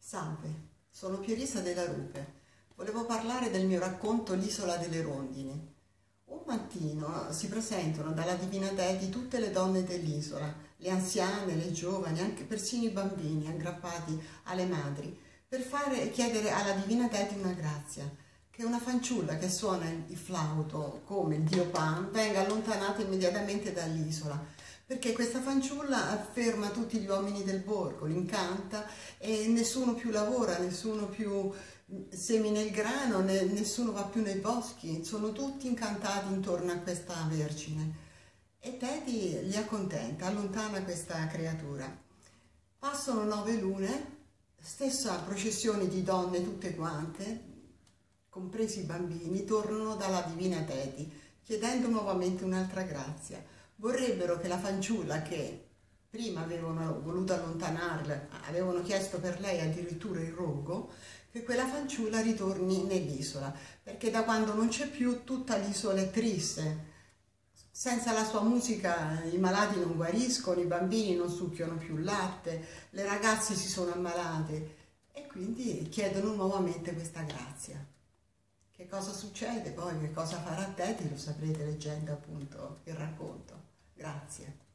Salve, sono Pierisa della Rupe. Volevo parlare del mio racconto L'isola delle rondini. Un mattino si presentano dalla Divina Teti tutte le donne dell'isola, le anziane, le giovani, anche persino i bambini aggrappati alle madri, per chiedere alla Divina Teti una grazia, che una fanciulla che suona il flauto come il dio Pan venga allontanata immediatamente dall'isola, perché questa fanciulla afferma tutti gli uomini del borgo, li incanta e nessuno più lavora, nessuno più semina il grano, nessuno va più nei boschi, sono tutti incantati intorno a questa Vergine. E Teti li accontenta, allontana questa creatura. Passano 9 lune, stessa processione di donne tutte quante, compresi i bambini, tornano dalla Divina Teti, chiedendo nuovamente un'altra grazia. Vorrebbero che la fanciulla che prima avevano voluto allontanarla, avevano chiesto per lei addirittura il rogo, che quella fanciulla ritorni nell'isola, perché da quando non c'è più tutta l'isola è triste. Senza la sua musica i malati non guariscono, i bambini non succhiano più latte, le ragazze si sono ammalate e quindi chiedono nuovamente questa grazia. Che cosa succede poi, che cosa farà Teti, lo saprete leggendo appunto il racconto. Grazie.